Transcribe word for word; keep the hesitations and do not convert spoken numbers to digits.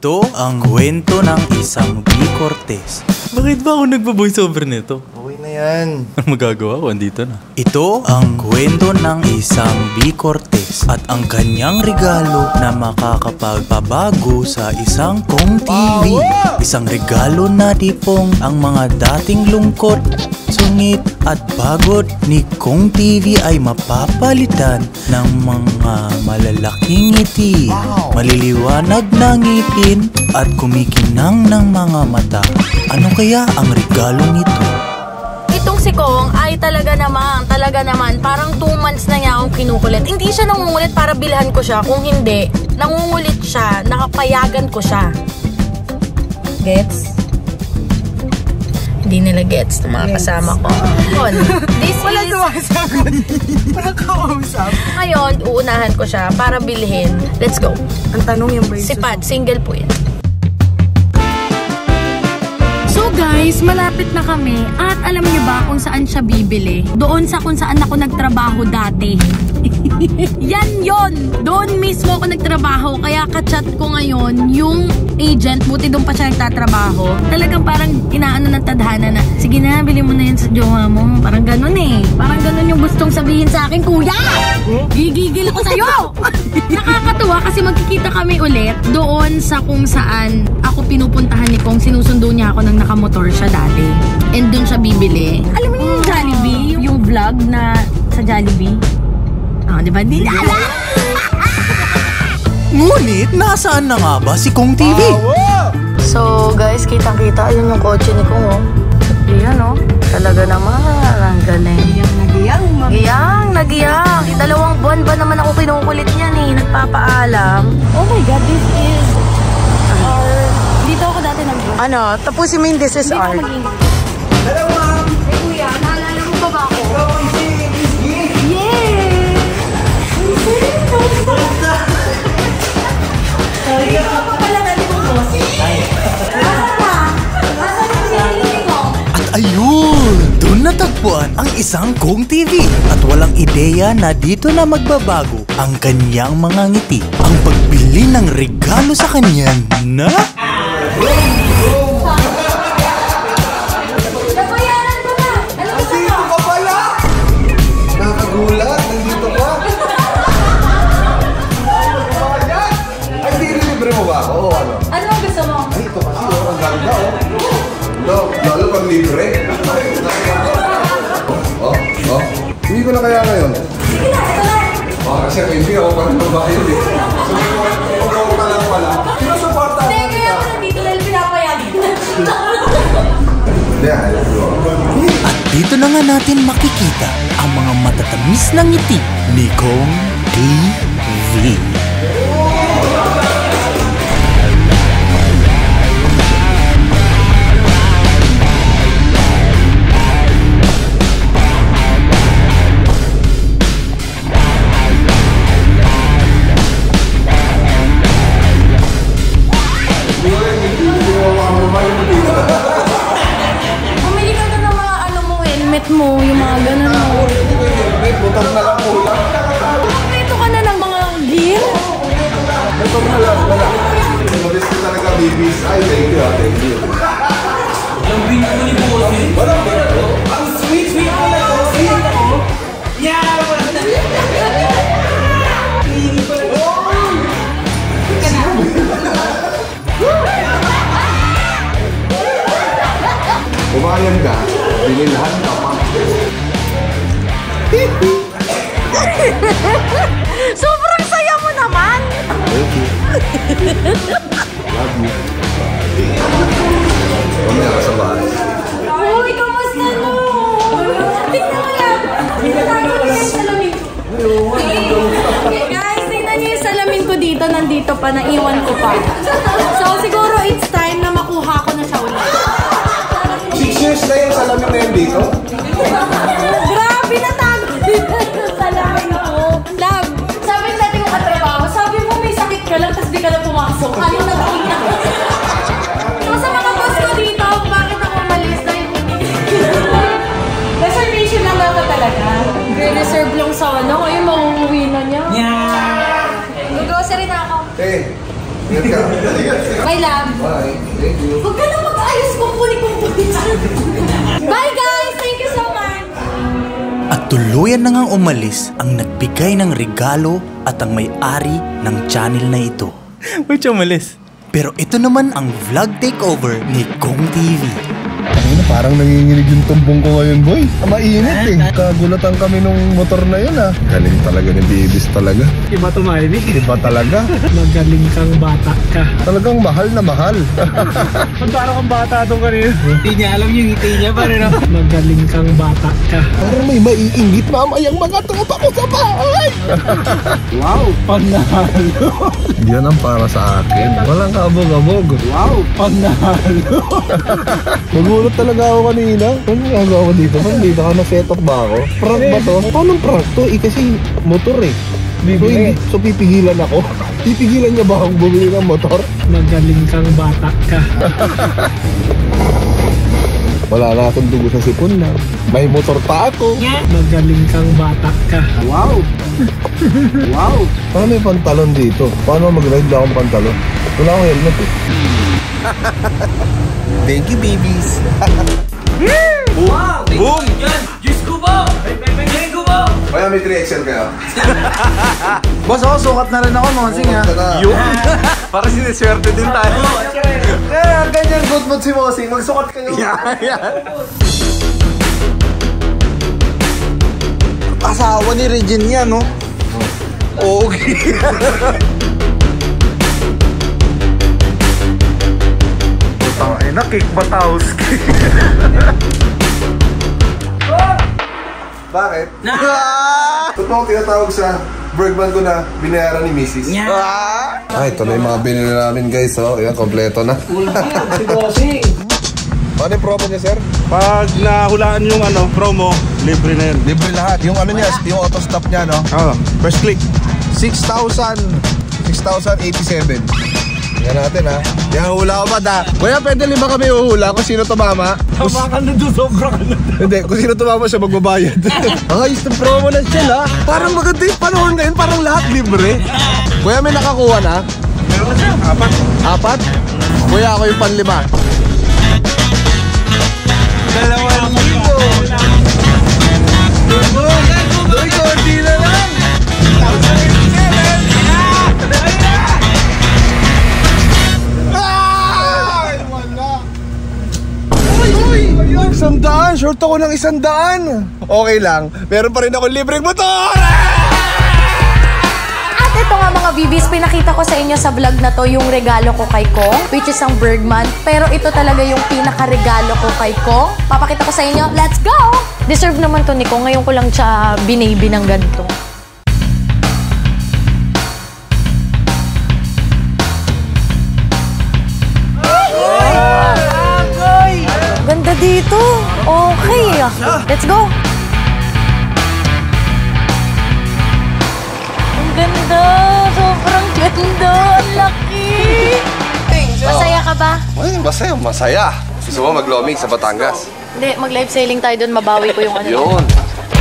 Ito ang kwento ng isang B. Cortez. Bakit ba ako nagpa-voiceover nito? Okay na yan. Ang magagawa ko, andito na. Ito ang kwento ng isang B. Cortez at ang kanyang regalo na makakapagpabago sa isang Kong T V. Isang regalo na tipong ang mga dating lungkot, sungit at pagod ni Kong T V ay mapapalitan ng mga malalaking ngiti, maliliwanag na ngipin at kumikinang ng mga mata. Ano kaya ang regalong ito? Itong si Kong ay talaga naman, talaga naman, parang two months na niya akong kinukulit. Hindi siya nangungulit para bilhan ko siya. Kung hindi, nangungulit siya, nakapayagan ko siya. Gets? Hindi nila gets ng mga yes. kasama ko. Ngayon, this wala is... sumasagot. Walang kausap. Ngayon, uunahan ko siya para bilhin. Let's go. Ang tanong yung ba yung Si Pat, single po yan. So guys, malapit na kami at alam niyo ba kung saan siya bibili? Doon sa kung saan ako nagtrabaho dati. Yan yon. Doon mismo ako nagtrabaho kaya kachat ko ngayon yung agent, buti doon pa siya nagtatrabaho. Talagang parang inaano ng tadhana na, sige na, bili mo na yan sa jowa mo. Parang ganun eh. Parang ganun yung gustong sabihin sa akin, kuya! Gigigil ko sa'yo! Nakakatuwa kasi magkikita kami ulit doon sa kung saan ako pinupuntahan ni Kong. Sinusundo niya ako ng nakamotor siya dati. And doon siya bibili. Alam mo yung Jollibee? Yung vlog na sa Jollibee? Ah, oh, diba? Hindi na alam! Ngunit, nasaan na nga ba si Kong T V? So guys, kitang-kita, ayun yung kotse ni Kong, oh. Yan, oh. Talaga naman, ang galing. Nagiyang, Giyang, nagiyang. Dalawang buwan ba naman ako kinukulit niyan eh. Nagpapaalam. Oh my God, this is our... Dito ako dati nag-vlog. Ano? Tapusin mo yung this is art. Hello, ma'am. Hey, kuya, naalala mo ba ba ako? Ikaw ang si Miss G. Yes! Ikaw pa pala natin mo, boss. At ayun, doon natagpuan ang isang Kong T V at walang ideya na dito na magbabago ang kanyang mga ngiti. Ang pagbili ng regalo sa kanya na... Nabayaran ko na! Alam mo Nandito ka pala! Nakakagulat, nandito ka. Ay, libre mo ba ako? Oo, ano? Ano ang gusto mo? Ay, ito kasi, oh, ang ganda, oh. No, lalo pag libre. Oh, oh. Hindi ko na kaya ngayon. Sige na, ito na! Oh, kasi hindi ako pa rin mabayad eh. So, kung ako ka lang pala, sinusuporta Hindi, kaya ako nandito dahil pinapayagan na. Hindi, alam ko. At dito na nga natin makikita ang mga matatamis na ngiti ni Kong T V. Bumili ka na ng mga ano mo, helmet mo, yung mga ganun mo. Butang na lang ulam. Ito ka na ng mga gear? Ito na lang, wala. Notice ko talaga, babies. Ay, thank you, ah, thank you. Ang bingo ni Bossy. Wala ba ito? Ang sweet, sweet ko na Bossy. Yeah! Umayan ka, binilhan ka pa. Sobrang saya mo naman! Thank you. Love you. Mamaya ka sa bahay. Uy, kamusta no? Tingnan mo lang. Tingnan mo yung salamin ko. Guys, tingnan niyo yung salamin ko dito. Nandito pa, naiwan ko pa. So, siguro it's time na makuha ko na siya ulit. Six years na yung salamin na yun dito? Grabe na tago dito sa salamin ko. Love, sabi sa ating katrabaho, sabi mo may sakit ka lang, tapos di ka na pumasok. Ano na ba niya? So, sa mga boss ko dito, bakit ako umalis na yung reservation lang daw talaga. Reserve lang sa ano, ngayon mauuwi na niya. Yeah! Mag-grocery na ako. Eh, Ingat ka. Bye, love. Bye. Thank you. Huwag ka na mag-ayos kung puli-puli. Bye, guys. Thank you so much. At tuluyan na ngang umalis ang nagbigay ng regalo at ang may-ari ng channel na ito. Ba't siya umalis? Pero ito naman ang vlog takeover ni Kong T V. Ano, parang nanginginig yung tumbong ko ngayon, boy. Mainit eh. Kagulatan kami nung motor na yun ah. Galing talaga ni Bibis talaga. Iba tumahin eh. Iba talaga. Magaling kang bata ka. Talagang mahal na mahal. Ba't parang kang bata itong kanina? Hindi niya alam yung ngiti niya pa rin. Magaling kang bata ka. Parang may maiingit mamayang mga tropa ko sa bahay. Wow, panalo. Yan ang para sa akin. Walang kabog-abog. Wow, panalo. Nagulat talaga ako kanina. Ano nagawa ko dito? Parang dito ka na-set up ba ako? Prank ba to? Paano prank to? Eh kasi motor eh. So, hindi, so pipigilan ako. Pipigilan niya ba akong bumili ng motor? Magaling kang bata ka. Wala na akong dugo sa sipon na. May motor pa ako. Magaling kang bata ka. Wow. Wow. Paano may pantalon dito? Paano mag-ride na akong pantalon? Wala akong helmet eh. Thank you, babies. Wow. Boom! Diyos ko ba? Galing ko ba? Kaya may three X L kayo? Boss, ako sukat na rin ako, Monsing ha. Yun! Para siniswerte din tayo. Kaya ganyan good mood si Mosing. Magsukat kayo. Yeah, yeah. Asawa ni Regine yan, no? Okay. Ay, nakik Batowski. Bakit? Totoo tinatawag sa Bergman ko na binayaran ni Missus Ah, ito na yung mga binili namin guys. Oh, ayan, kompleto na. Si Bossing. Ano yung promo niya, sir? Pag nahulaan yung ano, promo, libre na yun. Libre lahat. Yung ano niya, yung auto stop niya, no? Oo, first click. six thousand eighty-seven. Tingnan natin, ha? Yan, hula ko ba, da? Kuya, pwede lima kami uhula kung sino tumama. Tama ka na doon, sobra ka na. Hindi, kung sino tumama siya magbabayad. Ang ayos ng promo ng Shell, ha? Parang maganda yung panahon ngayon, parang lahat libre. Kuya, may nakakuha na? Meron siya, apat. Apat? Kuya, ako yung panlima. Dalawang libo. Uy, konti na lang. Isang daan, short ako ng isang daan. Okay lang, meron pa rin ako libreng motor. At ito nga mga bibis, pinakita ko sa inyo sa vlog na to yung regalo ko kay Kong, which is ang Bergman. Pero ito talaga yung pinaka-regalo ko kay Kong. Papakita ko sa inyo, let's go! Deserve naman to ni Kong, ngayon ko lang siya binaby ng ganito. Ganda dito. Okay. Let's go. Ang ganda. Sobrang ganda. Ang laki. Masaya ka ba? Ay, masaya, masaya. Gusto mo mag-loaming sa Batangas? Hindi, mag-live sailing tayo doon. Mabawi ko yung ano. Yun.